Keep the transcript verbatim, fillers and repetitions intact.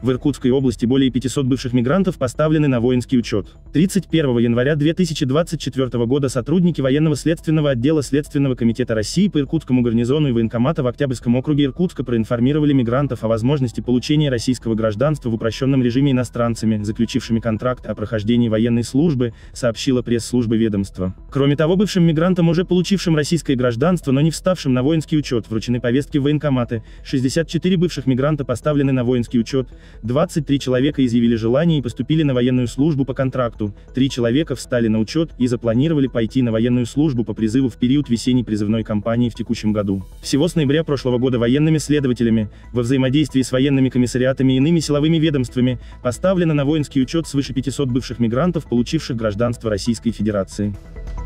В Иркутской области более пятисот бывших мигрантов поставлены на воинский учет. тридцать первого января две тысячи двадцать четвёртого года сотрудники военного следственного отдела Следственного комитета России по Иркутскому гарнизону и военкомата в Октябрьском округе Иркутска проинформировали мигрантов о возможности получения российского гражданства в упрощенном режиме иностранцами, заключившими контракт о прохождении военной службы, сообщила пресс-служба ведомства. Кроме того, бывшим мигрантам, уже получившим российское гражданство, но не вставшим на воинский учет, вручены повестки в военкоматы. шестьдесят четыре бывших мигранта поставлены на воинский учет, двадцать три человека изъявили желание и поступили на военную службу по контракту, три человека встали на учет и запланировали пойти на военную службу по призыву в период весенней призывной кампании в текущем году. Всего с ноября прошлого года военными следователями, во взаимодействии с военными комиссариатами и иными силовыми ведомствами, поставлено на воинский учет свыше пятисот бывших мигрантов, получивших гражданство Российской Федерации.